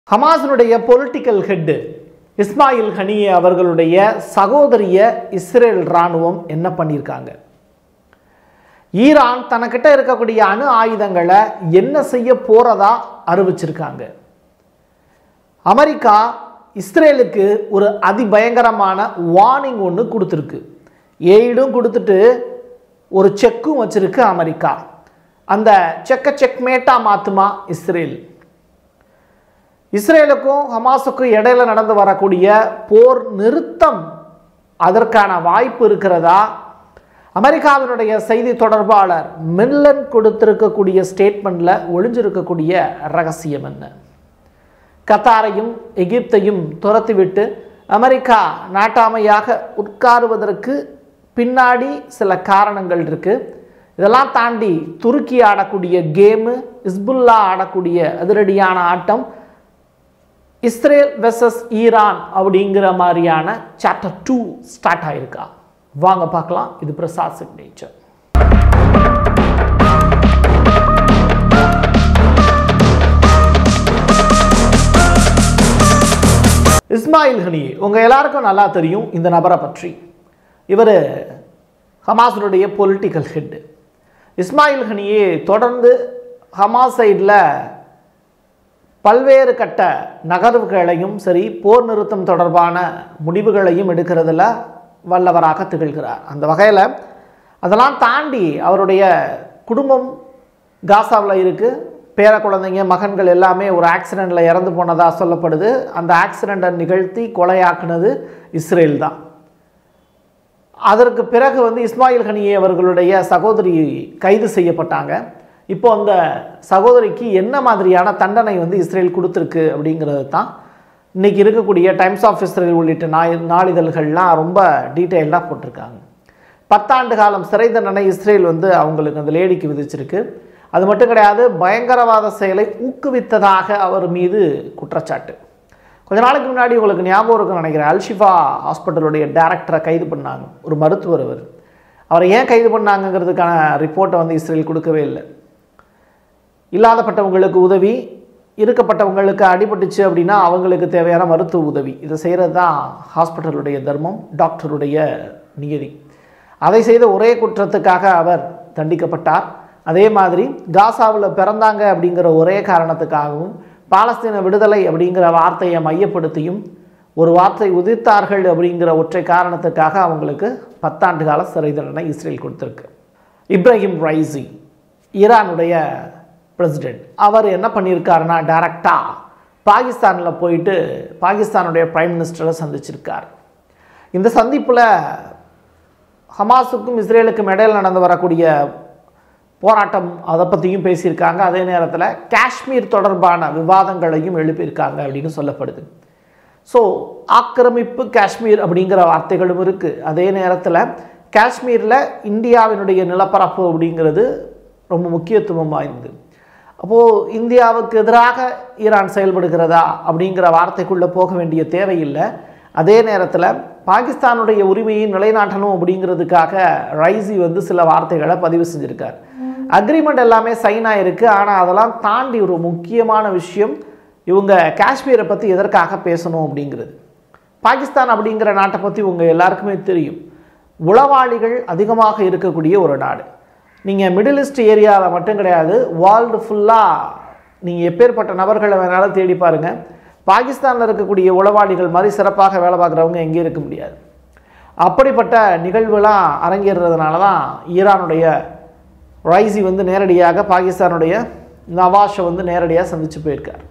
ஹமாஸினுடைய political head Ismail Haniyeh அவர்களுடைய சகோதரிய Israel இராணுவம் என்ன பண்ணியிருக்காங்க? ஈரான் தனக்கிட்ட இருக்கக்கூடிய அணு ஆயுதங்களை என்ன செய்ய போறதா அறிவிச்சிருக்காங்க. அமெரிக்கா இஸ்ரேலுக்கு ஒரு அதிபயங்கரமான வார்னிங் ஒன்று கொடுத்துருக்கு. எய்டும் கொடுத்துட்டு ஒரு செக்கும் வச்சிருக்கு அமெரிக்கா. அந்த செக்கை செக்மேட்டா மாத்துமா இஸ்ரேல்? இஸ்ரேலுக்கும் ஹமாஸுக்கும் இடையில நடந்து வரக்கூடிய போர் நிறுத்தம் அதற்கான வாய்ப்பு இருக்கிறதா? அமெரிக்காவினுடைய செய்தி தொடர்பாளர் மில்லன் கொடுத்திருக்கக்கூடிய ஸ்டேட்மெண்ட்ல ஒளிஞ்சிருக்கக்கூடிய ரகசியம் என்ன? கத்தாரையும் எகிப்தையும் துரத்திவிட்டு அமெரிக்கா நாட்டாமையாக உட்காருவதற்கு பின்னாடி சில காரணங்கள் இருக்கு. இதெல்லாம் தாண்டி துருக்கி ஆடக்கூடிய கேமு, இஸ்புல்லா ஆடக்கூடிய அதிரடியான ஆட்டம், இஸ்ரேல் வெர்சஸ் ஈரான் அப்படிங்கிற மாதிரியான சாப்டர் 2 ஸ்டார்ட் ஆயிருக்கா? வாங்க பார்க்கலாம். இது பிரசாத் சிக்னேச்சர். இஸ்மாயில் ஹனியே உங்க எல்லாருக்கும் நல்லா தெரியும் இந்த நபரை பற்றி. இவர் ஹமாஸினுடைய பொலிட்டிக்கல் ஹெட். இஸ்மாயில் ஹனியே தொடர்ந்து ஹமாஸ் சைடில் பல்வேறு கட்ட நகர்வுகளையும் சரி, போர் நிறுத்தம் தொடர்பான முடிவுகளையும் எடுக்கிறதுல வல்லவராக திகழ்கிறார். அந்த வகையில் அதெல்லாம் தாண்டி அவருடைய குடும்பம் காசாவில் இருக்குது. பேர குழந்தைங்க, மகன்கள் எல்லாமே ஒரு ஆக்சிடெண்ட்டில் இறந்து போனதாக சொல்லப்படுது. அந்த ஆக்சிடெண்ட்டை நிகழ்த்தி கொலையாக்குனது இஸ்ரேல் தான். அதற்கு பிறகு இஸ்மாயில் ஹனியே அவர்களுடைய சகோதரி கைது செய்யப்பட்டாங்க. இப்போ அந்த சகோதரிக்கு என்ன மாதிரியான தண்டனை இஸ்ரேல் கொடுத்துருக்கு அப்படிங்கிறது தான் இன்றைக்கி இருக்கக்கூடிய டைம்ஸ் ஆஃப் இஸ்ரேல் உள்ளிட்ட நாளிதழ்கள்லாம் ரொம்ப டீட்டெயில்டாக போட்டிருக்காங்க. 10 ஆண்டு காலம் சிறை தண்டனை இஸ்ரேல் அவங்களுக்கு அந்த லேடிக்கு விதிச்சிருக்கு. அது மட்டும் கிடையாது, பயங்கரவாத செயலை ஊக்குவித்ததாக அவர் மீது குற்றச்சாட்டு. கொஞ்ச நாளைக்கு முன்னாடி உங்களுக்கு ஞாபகம் இருக்குன்னு நினைக்கிறேன், அல்ஷிஃபா ஹாஸ்பிட்டலுடைய டைரக்டரை கைது பண்ணாங்க. ஒரு மருத்துவர். அவரை ஏன் கைது பண்ணாங்கிறதுக்கான ரிப்போர்ட்டை இஸ்ரேல் கொடுக்கவே இல்லை. இல்லாதப்பட்டவங்களுக்கு உதவி, இருக்கப்பட்டவங்களுக்கு அடிபட்டுச்சு அப்படின்னா அவங்களுக்கு தேவையான மருத்துவ உதவி, இதை செய்கிறது தான் ஹாஸ்பிட்டலுடைய தர்மம், டாக்டருடைய நியதி. அதை செய்த ஒரே குற்றத்துக்காக அவர் தண்டிக்கப்பட்டார். அதே மாதிரி காசாவில் பிறந்தாங்க அப்படிங்கிற ஒரே காரணத்துக்காகவும், பாலஸ்தீன விடுதலை அப்படிங்கிற வார்த்தையை மையப்படுத்தியும் ஒரு வார்த்தை உதிர்த்தார்கள் அப்படிங்கிற ஒற்றை காரணத்துக்காக அவங்களுக்கு 10 ஆண்டு கால சிறை தண்டனை இஸ்ரேல் கொடுத்துருக்கு. இப்ராஹிம் ரைசி, ஈரானுடைய பிரசிடென்ட், அவர் என்ன பண்ணியிருக்காருன்னா டைரக்டாக பாகிஸ்தானில் போயிட்டு பாகிஸ்தானுடைய பிரைம் மினிஸ்டரை சந்திச்சிருக்கார். இந்த சந்திப்பில் ஹமாஸுக்கும் இஸ்ரேலுக்கும் இடையில் நடந்து வரக்கூடிய போராட்டம் அதை பற்றியும் பேசியிருக்காங்க. அதே நேரத்தில் காஷ்மீர் தொடர்பான விவாதங்களையும் எழுப்பியிருக்காங்க அப்படின்னு சொல்லப்படுது. ஸோ ஆக்கிரமிப்பு காஷ்மீர் அப்படிங்கிற வார்த்தைகளும் இருக்குது. அதே நேரத்தில் காஷ்மீரில் இந்தியாவினுடைய நிலப்பரப்பு அப்படிங்கிறது ரொம்ப முக்கியத்துவம் வாய்ந்தது. அப்போது இந்தியாவுக்கு எதிராக ஈரான் செயல்படுகிறதா அப்படிங்கிற வார்த்தைக்குள்ளே போக வேண்டிய தேவையில்லை. அதே நேரத்தில் பாகிஸ்தானுடைய உரிமையை நிலைநாட்டணும் அப்படிங்கிறதுக்காக ரைசி சில வார்த்தைகளை பதிவு செஞ்சுருக்கார். அக்ரிமெண்ட் எல்லாமே சைன் ஆகிருக்கு. ஆனால் அதெல்லாம் தாண்டி ஒரு முக்கியமான விஷயம், இவங்க காஷ்மீரை பற்றி எதற்காக பேசணும் அப்படிங்கிறது. பாகிஸ்தான் அப்படிங்கிற நாட்டை பற்றி உங்கள் எல்லாருக்குமே தெரியும், உளவாளிகள் அதிகமாக இருக்கக்கூடிய ஒரு நாடு. நீங்கள் மிடில் ஈஸ்ட் ஏரியாவில் மட்டும் கிடையாது, வேர்ல்டு ஃபுல்லாக நீங்கள் எப்பேற்பட்ட நபர்களை வேணாலும் தேடி பாருங்கள், பாகிஸ்தானில் இருக்கக்கூடிய உளவாளிகள் மாதிரி சிறப்பாக வேலை பார்க்குறவங்க எங்கேயும் இருக்க முடியாது. அப்படிப்பட்ட நிகழ்வுலாம் அரங்கேறதுனால தான் ஈரானுடைய ரைசி நேரடியாக பாகிஸ்தானுடைய நவாஷை நேரடியாக சந்தித்து போயிருக்கார்.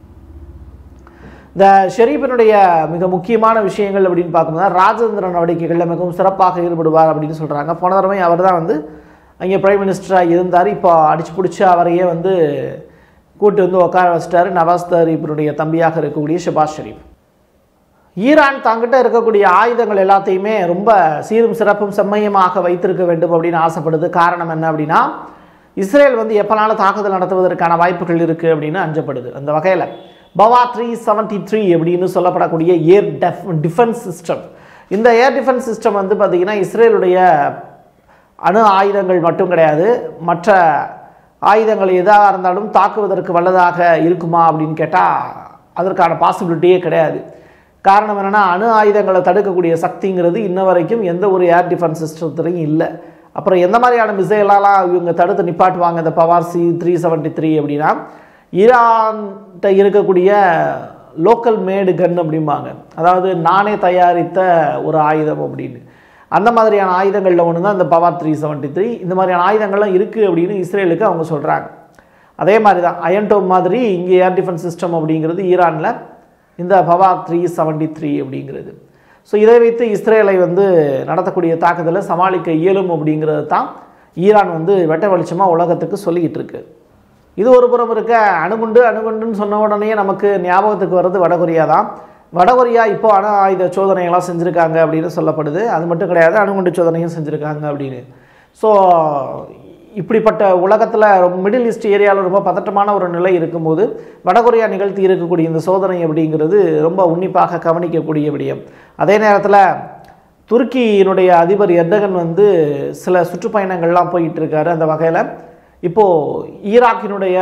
இந்த ஷெரீஃபினுடைய மிக முக்கியமான விஷயங்கள் அப்படின்னு பார்க்கும்போது ராஜதந்திர நடவடிக்கைகளில் மிகவும் சிறப்பாக ஈடுபடுவார் அப்படின்னு சொல்கிறாங்க. போன தடவை அவர் தான் அங்கே பிரைம் மினிஸ்டராக இருந்தார். இப்போ அடிச்சு பிடிச்சி அவரையே கூட்டு உட்கார வச்சிட்டாரு நவாஸ் ஷெரீஃபினுடைய தம்பியாக இருக்கக்கூடிய ஷபாஸ் ஷெரீஃப். ஈரான் தங்கிட்ட இருக்கக்கூடிய ஆயுதங்கள் எல்லாத்தையுமே ரொம்ப சீரும் சிறப்பும் செம்மையமாக வைத்திருக்க வேண்டும் அப்படின்னு ஆசைப்படுது. காரணம் என்ன அப்படின்னா, இஸ்ரேல் எப்போனாலும் தாக்குதல் நடத்துவதற்கான வாய்ப்புகள் இருக்குது அப்படின்னு அஞ்சப்படுது. அந்த வகையில் பவா 373 அப்படின்னு சொல்லப்படக்கூடிய ஏர் டிஃபென்ஸ் சிஸ்டம், இந்த ஏர் டிஃபென்ஸ் சிஸ்டம் பார்த்திங்கன்னா இஸ்ரேலுடைய அணு ஆயுதங்கள் மட்டும் கிடையாது, மற்ற ஆயுதங்கள் எதாக இருந்தாலும் தாக்குவதற்கு வல்லதாக இருக்குமா அப்படின்னு கேட்டால் அதற்கான பாசிபிலிட்டியே கிடையாது. காரணம் என்னென்னா, அணு ஆயுதங்களை தடுக்கக்கூடிய சக்திங்கிறது இன்ன வரைக்கும் எந்த ஒரு ஏர் டிஃபென்ஸ் சிஸ்டத்துலையும் இல்லை. அப்புறம் எந்த மாதிரியான மிசைலெலாம் இவங்க தடுத்து நிப்பாட்டுவாங்க இந்த பவார் C-373 அப்படின்னா, ஈரான்கிட்ட இருக்கக்கூடிய லோக்கல் மேடு கன் அப்படிம்பாங்க, அதாவது நானே தயாரித்த ஒரு ஆயுதம் அப்படின்னு. அந்த மாதிரியான ஆயுதங்களில் ஒன்று தான் இந்த பவார் 373. இந்த மாதிரியான ஆயுதங்கள்லாம் இருக்குது அப்படின்னு இஸ்ரேலுக்கு அவங்க சொல்கிறாங்க. அதே மாதிரி தான் அயன் டோம் மாதிரி இங்கே ஏர் டிஃபென்ஸ் சிஸ்டம் அப்படிங்கிறது ஈரானில் இந்த பவார் 373 அப்படிங்கிறது. ஸோ இதை வைத்து இஸ்ரேலை வந்து நடத்தக்கூடிய தாக்குதலை சமாளிக்க இயலும் அப்படிங்கிறது தான் ஈரான் வந்து வெட்ட வெளிச்சமாக உலகத்துக்கு சொல்லிக்கிட்டு இருக்கு. இது ஒரு புறம் இருக்க, அணுகுண்டுன்னு சொன்ன உடனே நமக்கு ஞாபகத்துக்கு வர்றது வடகொரியா தான். வடகொரியா இப்போ அணு ஆயுத சோதனைகள்லாம் செஞ்சுருக்காங்க அப்படின்னு சொல்லப்படுது. அது மட்டும் கிடையாது, அணுகுண்டு சோதனையும் செஞ்சுருக்காங்க அப்படின்னு. ஸோ இப்படிப்பட்ட உலகத்தில் மிடில் ஈஸ்ட் ஏரியாவில் ரொம்ப பதட்டமான ஒரு நிலை இருக்கும்போது வடகொரியா நிகழ்த்தி இருக்கக்கூடிய இந்த சோதனை அப்படிங்கிறது ரொம்ப உன்னிப்பாக கவனிக்கக்கூடிய விடயம். அதே நேரத்தில் துருக்கியினுடைய அதிபர் எர்டகன் வந்து சில சுற்றுப்பயணங்கள்லாம் போயிட்டு இருக்காரு. அந்த வகையில் இப்போது ஈராக்கினுடைய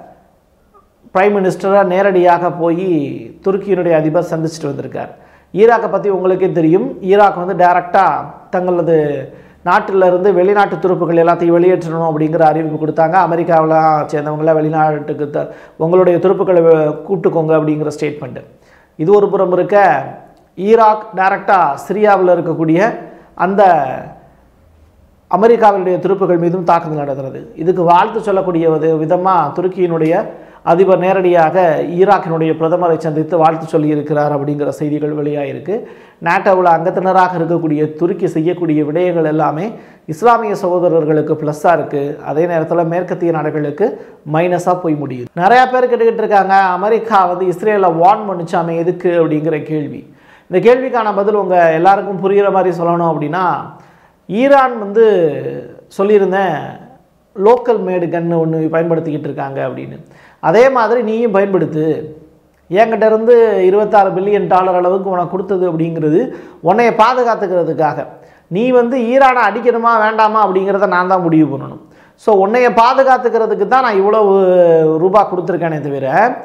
பிரைம் மினிஸ்டரை நேரடியாக போய் துருக்கியினுடைய அதிபர் சந்திச்சுட்டு வந்திருக்கார். ஈராக்கை பற்றி உங்களுக்கே தெரியும். ஈராக் வந்து டைரக்டாக தங்களது நாட்டிலிருந்து வெளிநாட்டு துருப்புகள் எல்லாத்தையும் வெளியேற்றணும் அப்படிங்கிற அறிவிப்பு கொடுத்தாங்க. அமெரிக்காவில் சேர்ந்தவங்கள வெளிநாட்டுக்கு உங்களுடைய துருப்புக்களை கூப்பிட்டுக்கோங்க அப்படிங்கிற ஸ்டேட்மெண்ட்டு. இது ஒரு புறம் இருக்க, ஈராக் டைரக்டாக சிரியாவில் இருக்கக்கூடிய அந்த அமெரிக்காவினுடைய துருப்புகள் மீதும் தாக்குதல் நடத்துறது. இதுக்கு வாழ்த்து சொல்லக்கூடிய விதமாக துருக்கியினுடைய அதிபர் நேரடியாக ஈராக்கினுடைய பிரதமரை சந்தித்து வாழ்த்து சொல்லியிருக்கிறார் அப்படிங்கிற செய்திகள் வெளியாகிருக்கு. நாட்டோவில் அங்கத்தினராக இருக்கக்கூடிய துருக்கி செய்யக்கூடிய விடயங்கள் எல்லாமே இஸ்லாமிய சகோதரர்களுக்கு ப்ளஸ்ஸாக இருக்குது. அதே நேரத்தில் மேற்கத்திய நாடுகளுக்கு மைனஸாக போய் முடியுது. நிறையா பேர் கேட்டுக்கிட்டு இருக்காங்க, அமெரிக்கா வந்து இஸ்ரேலை வார்ன் பண்ணிச்சாமே எதுக்கு அப்படிங்கிற கேள்வி. இந்த கேள்விக்கான பதில் உங்கள் எல்லாருக்கும் புரிகிற மாதிரி சொல்லணும் அப்படின்னா, ஈரான் வந்து சொல்லியிருந்தேன் லோக்கல் மேடு கன்று ஒன்று பயன்படுத்திக்கிட்டு இருக்காங்க அப்படின்னு. அதே மாதிரி நீயும் பயன்படுத்து, என்கிட்ட இருந்து $26 பில்லியன் அளவுக்கு உனக்கு கொடுத்தது அப்படிங்கிறது உன்னைய பாதுகாத்துக்கிறதுக்காக. நீ வந்து ஈரானை அடிக்கணுமா வேண்டாமா அப்படிங்கிறத நான் தான் முடிவு பண்ணணும். ஸோ உன்னைய பாதுகாத்துக்கிறதுக்கு தான் நான் இவ்வளவு ரூபா கொடுத்துருக்கேனே தவிர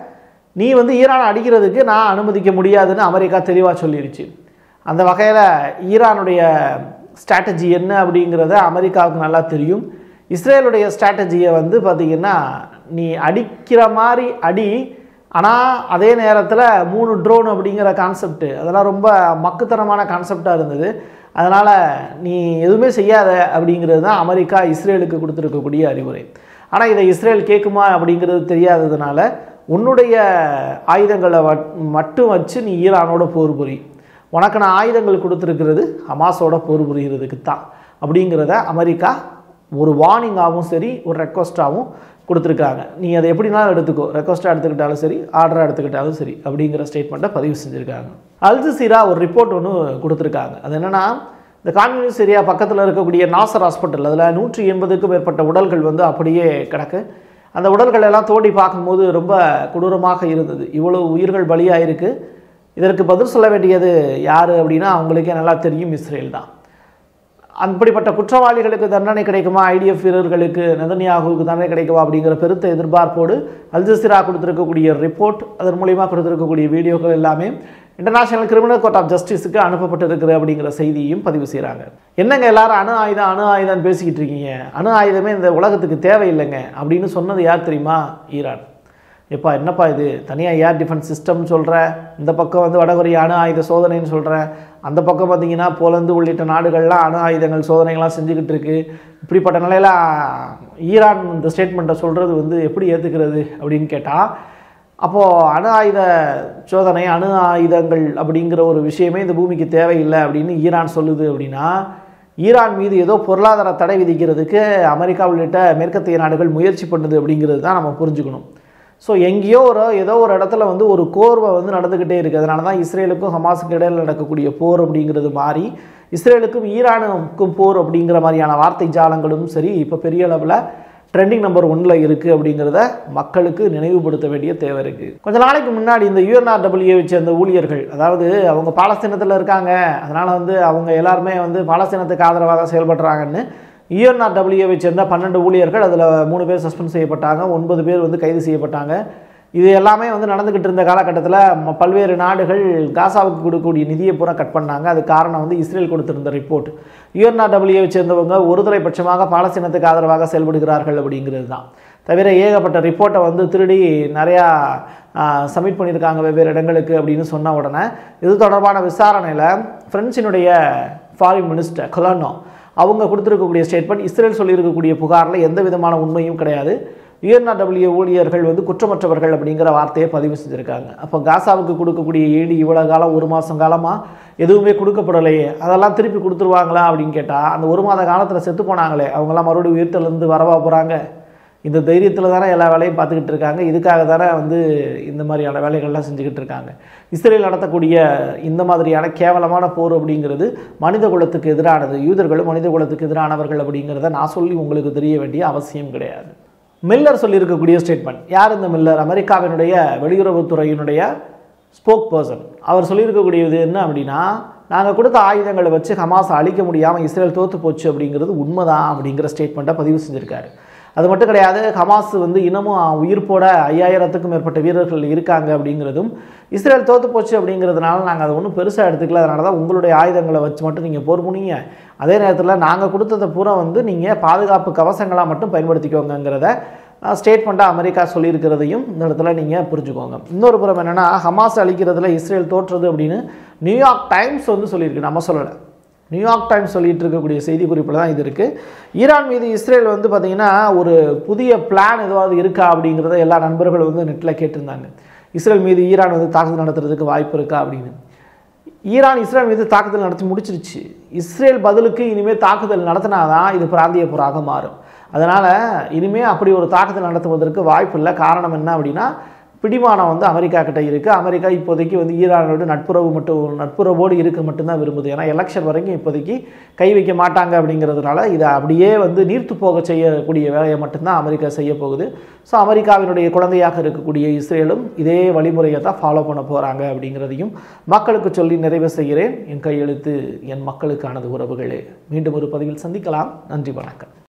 நீ வந்து ஈரானை அடிக்கிறதுக்கு நான் அனுமதிக்க முடியாதுன்னு அமெரிக்கா தெளிவாக சொல்லிடுச்சு. அந்த வகையில் ஈரானுடைய ஸ்ட்ராட்டஜி என்ன அப்படிங்கிறத அமெரிக்காவுக்கு நல்லா தெரியும். இஸ்ரேலுடைய ஸ்ட்ராட்டஜியை வந்து பார்த்திங்கன்னா, நீ அடிக்கிற மாதிரி அடி, ஆனால் அதே நேரத்தில் 3 ட்ரோன் அப்படிங்கிற கான்செப்ட் அதெல்லாம் ரொம்ப மக்குத்தனமான கான்செப்டாக இருந்தது. அதனால் நீ எதுவுமே செய்யாத அப்படிங்கிறது தான் அமெரிக்கா இஸ்ரேலுக்கு கொடுத்துருக்கக்கூடிய அறிவுரை. ஆனால் இதை இஸ்ரேல் கேட்குமா அப்படிங்கிறது தெரியாததுனால உன்னுடைய ஆயுதங்களை மட்டும் வச்சு நீ ஈரானோட போர் புரி, உனக்கு நான் ஆயுதங்கள் கொடுத்துருக்கிறது ஹமாஸோட போர் புரிகிறதுக்கு தான் அப்படிங்கிறத அமெரிக்கா ஒரு வார்னிங்காகவும் சரி ஒரு ரெக்வஸ்ட்டாகவும் கொடுத்துருக்காங்க. நீ அதை எப்படினாலும் எடுத்துக்கோ, ரெக்வஸ்ட்டாக எடுத்துக்கிட்டாலும் சரி ஆர்டராக எடுத்துக்கிட்டாலும் சரி அப்படிங்கிற ஸ்டேட்மெண்ட்டை பதிவு செஞ்சுருக்காங்க. அல் ஜசீரா ஒரு ரிப்போர்ட் ஒன்று கொடுத்துருக்காங்க. அது என்னென்னா, இந்த கான்யூனிஸ் ஏரியா பக்கத்தில் இருக்கக்கூடிய நாசர் ஹாஸ்பிட்டல் அதில் 180க்கும் மேற்பட்ட உடல்கள் வந்து அப்படியே கிடக்கு. அந்த உடல்கள் எல்லாம் தோண்டி பார்க்கும்போது ரொம்ப கொடூரமாக இருந்தது. இவ்வளோ உயிர்கள் பலியாயிருக்கு. இதற்கு பதில் சொல்ல வேண்டியது யார் அப்படின்னா அவங்களுக்கே நல்லா தெரியும், இஸ்ரேல் தான். அப்படிப்பட்ட குற்றவாளிகளுக்கு தண்டனை கிடைக்குமா, ஐடிஎஃப் வீரர்களுக்கு நெதன்யாகுவுக்கு தண்டனை கிடைக்குமா அப்படிங்கிற பெருத்த எதிர்பார்ப்போடு அல் ஜசீரா கொடுத்துருக்கக்கூடிய ரிப்போர்ட், அதன் மூலிமா கொடுத்துருக்கக்கூடிய வீடியோக்கள் எல்லாமே இன்டர்நேஷனல் கிரிமினல் கோர்ட் ஆஃப் ஜஸ்டிஸுக்கு அனுப்பப்பட்டிருக்குது அப்படிங்கிற செய்தியும் பதிவு செய்கிறாங்க. என்னங்க எல்லாரும் அணு ஆயுதம் பேசிக்கிட்டு இருக்கீங்க, அணு ஆயுதமே இந்த உலகத்துக்கு தேவையில்லைங்க அப்படின்னு சொன்னது யார் தெரியுமா? ஈரான். எப்பா என்னப்பா இது, தனியாக ஏர் டிஃபென்ஸ் சிஸ்டம்னு சொல்கிறேன், இந்த பக்கம் வந்து வடகொரியா அணு ஆயுத சோதனைன்னு சொல்கிறேன், அந்த பக்கம் பார்த்திங்கன்னா போலந்து உள்ளிட்ட நாடுகள்லாம் அணு ஆயுதங்கள் சோதனைகள்லாம் செஞ்சுக்கிட்டு இருக்குது. இப்படிப்பட்ட நிலையில் ஈரான் இந்த ஸ்டேட்மெண்ட்டை சொல்கிறது வந்து எப்படி ஏற்றுக்கிறது அப்படின்னு கேட்டால், அப்போது அணு ஆயுத சோதனை அணு ஆயுதங்கள் அப்படிங்கிற ஒரு விஷயமே இந்த பூமிக்கு தேவையில்லை அப்படின்னு ஈரான் சொல்லுது அப்படின்னா, ஈரான் மீது ஏதோ பொருளாதார தடை விதிக்கிறதுக்கு அமெரிக்கா உள்ளிட்ட மேற்கத்திய நாடுகள் முயற்சி பண்ணுது அப்படிங்கிறது தான் நம்ம புரிஞ்சுக்கணும். ஸோ எங்கேயோ ஏதோ ஒரு இடத்துல வந்து ஒரு கோர்வை வந்து நடந்துக்கிட்டே இருக்குது. அதனால தான் இஸ்ரேலுக்கும் ஹமாஸுக்கு இடையில் நடக்கக்கூடிய போர் அப்படிங்கிறது மாறி இஸ்ரேலுக்கும் ஈரானுக்கும் போர் அப்படிங்கிற மாதிரியான வார்த்தை ஜாலங்களும் சரி இப்போ பெரிய அளவில் ட்ரெண்டிங் நம்பர் 1ல் இருக்குது அப்படிங்கிறத மக்களுக்கு நினைவுபடுத்த வேண்டிய தேவை இருக்குது. கொஞ்ச நாளைக்கு முன்னாடி இந்த UNRWA சேர்ந்த ஊழியர்கள், அதாவது அவங்க பாலஸ்தீனத்தில் இருக்காங்க, அதனால் வந்து அவங்க எல்லாருமே வந்து பாலஸ்தீனத்துக்கு ஆதரவாக செயல்படுறாங்கன்னு UNRWA சேர்ந்த 12 ஊழியர்கள், அதில் 3 பேர் சஸ்பெண்ட் செய்யப்பட்டாங்க, 9 பேர் வந்து கைது செய்யப்பட்டாங்க. இது எல்லாமே வந்து நடந்துக்கிட்டு இருந்த காலகட்டத்தில் பல்வேறு நாடுகள் காசாவுக்கு கொடுக்கக்கூடிய நிதியை பூரா கட் பண்ணாங்க. அது காரணம் வந்து இஸ்ரேல் கொடுத்திருந்த ரிப்போர்ட். UNRWA சேர்ந்தவங்க ஒருதலைபட்சமாக பாலஸ்தீனத்துக்கு ஆதரவாக செயல்படுகிறார்கள் அப்படிங்கிறது தான். தவிர ஏகப்பட்ட ரிப்போர்ட்டை வந்து திருடி நிறையா சப்மிட் பண்ணியிருக்காங்க வெவ்வேறு இடங்களுக்கு அப்படின்னு சொன்ன உடனே இது தொடர்பான விசாரணையில் பிரெஞ்சினுடைய ஃபாரின் மினிஸ்டர் கொலனோ அவங்க கொடுத்துருக்கக்கூடிய ஸ்டேட்மெண்ட், இஸ்ரேல் சொல்லியிருக்கக்கூடிய புகாரில் எந்த விதமான உண்மையும் கிடையாது, UNRWA ஊழியர்கள் வந்து குற்றமற்றவர்கள் அப்படிங்கிற வார்த்தையை பதிவு செஞ்சுருக்காங்க. அப்போ காசாவுக்கு கொடுக்கக்கூடிய ஏடி இவ்வளோ காலம் 1 மாதம் காலமாக எதுவுமே கொடுக்கப்படலையே, அதெல்லாம் திருப்பி கொடுத்துருவாங்களா அப்படின்னு கேட்டால், அந்த 1 மாத காலத்தில் செத்து போனாங்களே அவங்களாம் மறுபடியும் உயிர்த்தலேருந்து வரவா போகிறாங்க? இந்த தைரியத்தில் தானே எல்லா வேலையும் பார்த்துக்கிட்டு இருக்காங்க. இதுக்காக தானே வந்து இந்த மாதிரியான வேலைகள்லாம் செஞ்சுக்கிட்டு இருக்காங்க. இஸ்ரேல் நடத்தக்கூடிய இந்த மாதிரியான கேவலமான போர் அப்படிங்கிறது மனித குலத்துக்கு எதிரானது. யூதர்களும் மனித குலத்துக்கு எதிரானவர்கள் அப்படிங்கிறத நான் சொல்லி உங்களுக்கு தெரிய வேண்டிய அவசியம் கிடையாது. மில்லர் சொல்லியிருக்கக்கூடிய ஸ்டேட்மெண்ட். யார் இந்த மில்லர்? அமெரிக்காவினுடைய வெளியுறவுத்துறையினுடைய ஸ்போக் பர்சன். அவர் சொல்லியிருக்கக்கூடியது என்ன அப்படின்னா, நாங்கள் கொடுத்த ஆயுதங்களை வச்சு ஹமாஸை அழிக்க முடியாமல் இஸ்ரேல் தோற்று போச்சு அப்படிங்கிறது உண்மைதான் அப்படிங்கிற ஸ்டேட்மெண்ட்டை பதிவு செஞ்சுருக்காரு. அது மட்டும் கிடையாது, ஹமாஸ் வந்து இன்னமும் உயிர்ப்போட 5000க்கும் மேற்பட்ட வீரர்கள் இருக்காங்க அப்படிங்கிறதும், இஸ்ரேல் தோற்று போச்சு அப்படிங்கிறதுனால நாங்கள் அதை ஒன்றும் பெருசாக எடுத்துக்கல, அதனால தான் உங்களுடைய ஆயுதங்களை வச்சு மட்டும் நீங்கள் போர் புனிங்க, அதே நேரத்தில் நாங்கள் கொடுத்ததை பூரா வந்து நீங்கள் பாதுகாப்பு கவசங்களாக மட்டும் பயன்படுத்திக்கோங்கிறத ஸ்டேட்மெண்ட்டாக அமெரிக்கா சொல்லியிருக்கிறதையும் இந்த இடத்துல நீங்கள் புரிஞ்சுக்கோங்க. இன்னொரு புறம் என்னென்னா, ஹமாஸ் அழிக்கிறதுல இஸ்ரேல் தோற்றுறது அப்படின்னு நியூயார்க் டைம்ஸ் வந்து சொல்லியிருக்கு, நம்ம சொல்லலை. நியூயார்க் டைம்ஸ் சொல்லிட்டு இருக்கக்கூடிய செய்தி குறிப்பில் தான் இது இருக்குது. ஈரான் மீது இஸ்ரேல் வந்து பார்த்திங்கன்னா ஒரு புதிய பிளான் எதுவாவது இருக்கா அப்படிங்கிறத எல்லா நண்பர்களும் வந்து நெட்டில் கேட்டிருந்தாங்க. இஸ்ரேல் மீது ஈரான் வந்து தாக்குதல் நடத்துறதுக்கு வாய்ப்பு இருக்கா அப்படின்னு. ஈரான் இஸ்ரேல் மீது தாக்குதல் நடத்தி முடிச்சிருச்சு. இஸ்ரேல் பதிலுக்கு இனிமேல் தாக்குதல் நடத்தினாதான் இது பிராந்திய போராக மாறும். அதனால் இனிமேல் அப்படி ஒரு தாக்குதல் நடத்துவதற்கு வாய்ப்பு இல்லை. காரணம் என்ன அப்படின்னா, பிடிமானம் வந்து அமெரிக்கா கிட்ட இருக்குது. அமெரிக்கா இப்போதைக்கு வந்து ஈரானோட நட்புறவோடு இருக்க மட்டும்தான் விரும்புது. ஏன்னா எலெக்ஷன் வரைக்கும் இப்போதைக்கு கை வைக்க மாட்டாங்க அப்படிங்கிறதுனால இதை அப்படியே வந்து நீர்த்து போக செய்யக்கூடிய வேலையை மட்டும்தான் அமெரிக்கா செய்ய போகுது. ஸோ அமெரிக்காவினுடைய குழந்தையாக இருக்கக்கூடிய இஸ்ரேலும் இதே வழிமுறையை தான் ஃபாலோ பண்ண போகிறாங்க அப்படிங்கிறதையும் மக்களுக்கு சொல்லி நிறைவு செய்கிறேன். என் கையெழுத்து என் மக்களுக்கானது உறவுகளே. மீண்டும் ஒரு பதிவில் சந்திக்கலாம். நன்றி, வணக்கம்.